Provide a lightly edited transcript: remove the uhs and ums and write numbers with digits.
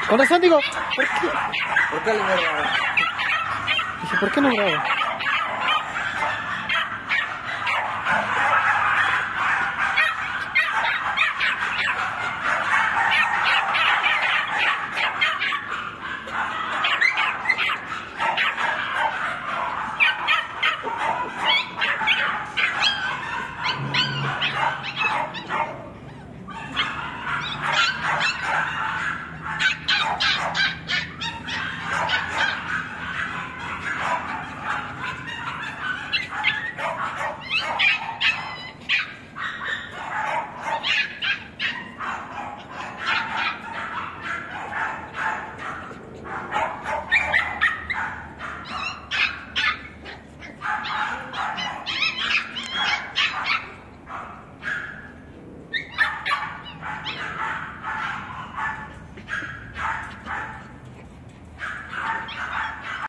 Con razón digo, ¿Por qué le graba? dije, ¿por qué no grabo?